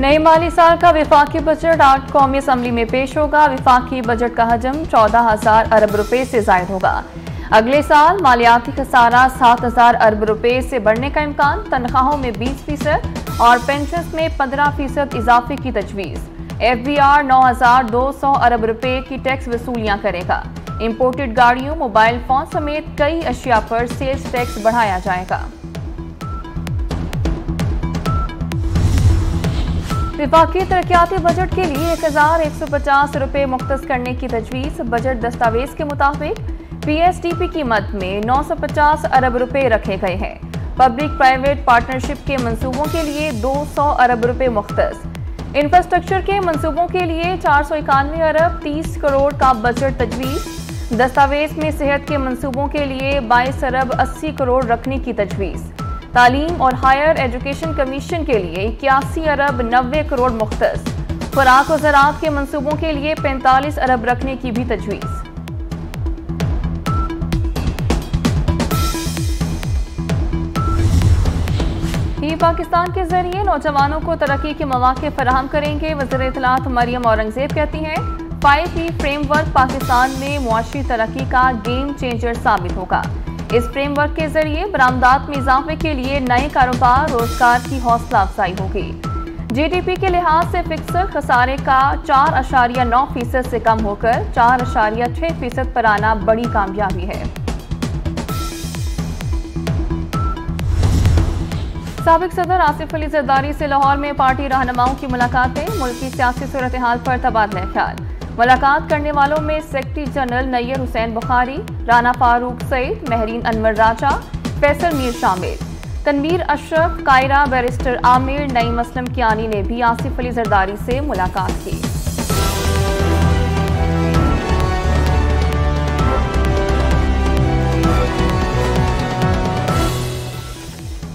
नए माली साल का विफाकी बजट आज कौमी असम्बली में पेश होगा। विफाकी बजट का हजम 14,000 अरब रुपए से जायद होगा। अगले साल मालियाती खसारा 7,000 अरब रुपए से बढ़ने का इम्कान। तनख्वाहों में 20% और पेंशन में 15% इजाफे की तजवीज़। FBR 9,200 अरब रुपए की टैक्स वसूलियां करेगा। इंपोर्टेड गाड़ियों, मोबाइल फोन समेत कई अशिया पर सेल्स टैक्स बढ़ाया जाएगा। विफाकी तरक्याती बजट के लिए 1,150 रुपए मुख्तस करने की तजवीज़। बजट दस्तावेज के मुताबिक PSDP कीमत में 950 अरब रुपए रखे गए हैं। पब्लिक प्राइवेट पार्टनरशिप के मंसूबों के लिए 200 अरब रुपए मुख्तस। इंफ्रास्ट्रक्चर के मंसूबों के लिए 491 अरब 30 करोड़ का बजट तजवीज़। दस्तावेज में सेहत के मंसूबों के लिए 22 अरब 80 करोड़ रखने की तजवीज़। तालीम और हायर एजुकेशन कमीशन के लिए 81 अरब 90 करोड़ मुख्तस। खुराक और ज़राअत के मंसूबों के लिए 45 अरब रखने की भी तजवीज़। ही पाकिस्तान के जरिए नौजवानों को तरक्की के मौके फराहम करेंगे। वज़ीर इत्तलात मरियम औरंगज़ेब कहती हैं 5E फ्रेमवर्क पाकिस्तान में मुआशी तरक्की का गेम चेंजर साबित होगा। इस फ्रेमवर्क के जरिए बरामदात में इजाफे के लिए नए कारोबार रोजगार की हौसला अफजाई होगी। GDP के लिहाज से फिक्सर खसारे का 4.9% से कम होकर 4.6% पर आना बड़ी कामयाबी है। साबिक सदर आसिफ अली जरदारी से लाहौर में पार्टी रहनुमाओं की मुलाकातें। मुल्क की सियासी सूरत हाल पर तबादला ख्याल। मुलाकात करने वालों में सेक्रेटरी जनरल नैयर हुसैन बुखारी, राना फारूक सईद, महरीन अनवर राजा, फैसल मीर शामिल। तनवीर अशरफ, कायरा, बैरिस्टर आमिर, नईम असलम कियानी ने भी आसिफ अली जरदारी से मुलाकात की।